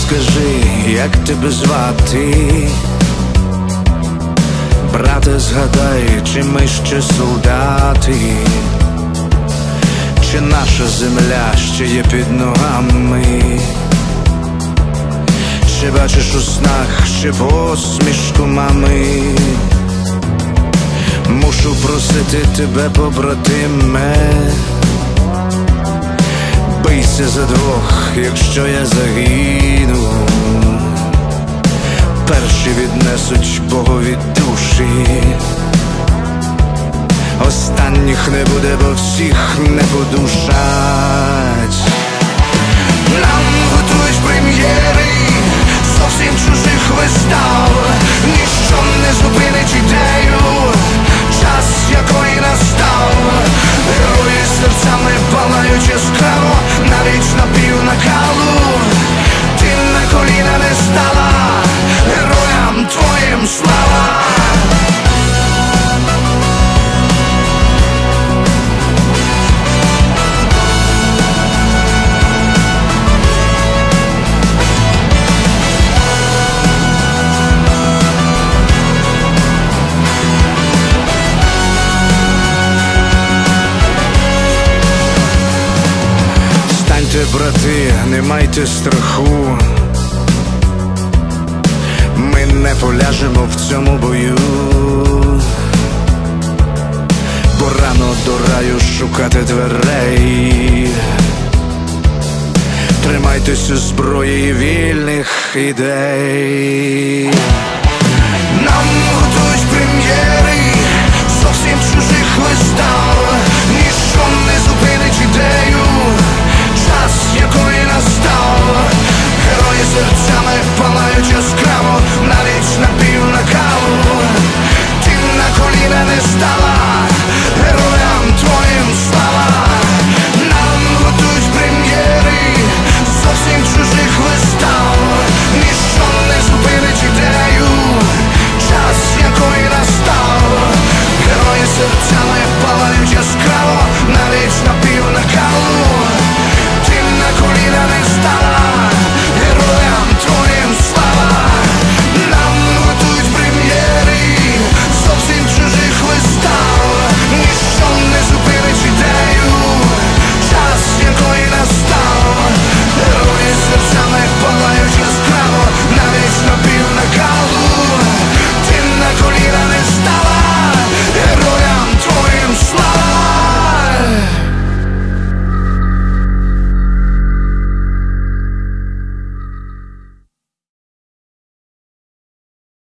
скажи, як тебе звати? Брате, згадай, чи ми ще солдати, чи наша земля ще є під ногами? Чи бачиш у снах ще посмішку мами? Мушу просити тебе, побратиме, бийся за двох, якщо я загину. Перші віднесуть Богові душі, останніх не буде, бо всіх не подушать. Нам готують прем'єри зовсім чужих вистав. Ніщо не зупинить ідею, час якої настав. Герої серцями палають яскраво, навіть на півнакалу. Ти на коліна не стала, героям твоїм слава. Брати, не майте страху, ми не поляжемо в цьому бою, бо рано до раю шукати дверей. Тримайтеся зброї вільних ідей.